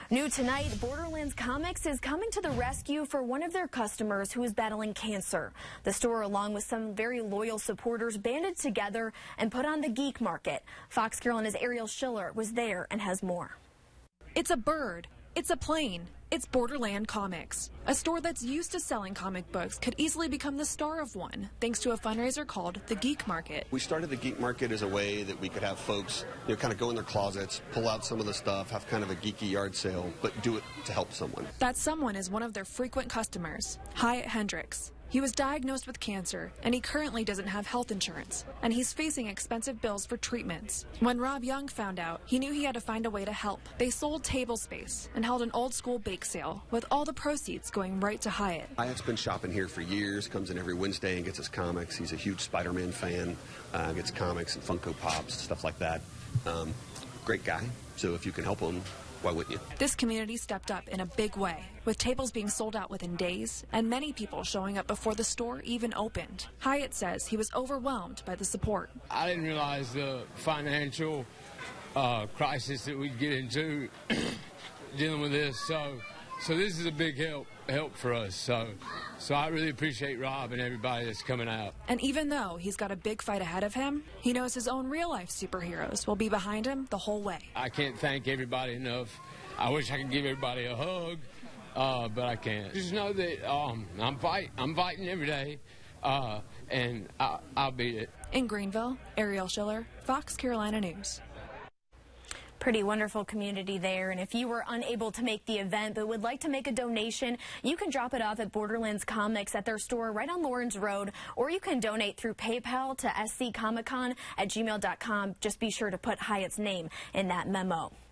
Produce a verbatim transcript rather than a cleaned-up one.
New tonight, Borderlands Comics is coming to the rescue for one of their customers who is battling cancer. The store, along with some very loyal supporters, banded together and put on the Geek Market. Fox Carolina's Ariel Schiller was there and has more. It's a bird. It's a plane. It's Borderland Comics. A store that's used to selling comic books could easily become the star of one, thanks to a fundraiser called the Geek Market. We started the Geek Market as a way that we could have folks, you know, kind of go in their closets, pull out some of the stuff, have kind of a geeky yard sale, but do it to help someone. That someone is one of their frequent customers, Hyatt Hendricks. He was diagnosed with cancer, and he currently doesn't have health insurance, and he's facing expensive bills for treatments. When Rob Young found out, he knew he had to find a way to help. They sold table space and held an old-school bake sale, with all the proceeds going right to Hyatt. Hyatt's been shopping here for years, comes in every Wednesday and gets his comics. He's a huge Spider-Man fan, uh, gets comics and Funko Pops, stuff like that. Um, great guy, so if you can help him, why wouldn't you? This community stepped up in a big way, with tables being sold out within days and many people showing up before the store even opened. Hyatt says he was overwhelmed by the support. I didn't realize the financial uh, crisis that we'd get into dealing with this, so so this is a big help help for us. So so I really appreciate Rob and everybody that's coming out. And even though he's got a big fight ahead of him, he knows his own real-life superheroes will be behind him the whole way. I can't thank everybody enough. I wish I could give everybody a hug, uh, but I can't. Just know that um, I'm fight. I'm fighting every day, uh, and I, I'll beat it. In Greenville, Ariel Schiller, Fox Carolina News. Pretty wonderful community there, and if you were unable to make the event but would like to make a donation, you can drop it off at Borderlands Comics at their store right on Lawrence Road, or you can donate through PayPal to s c comic con at gmail dot com. Just be sure to put Hyatt's name in that memo.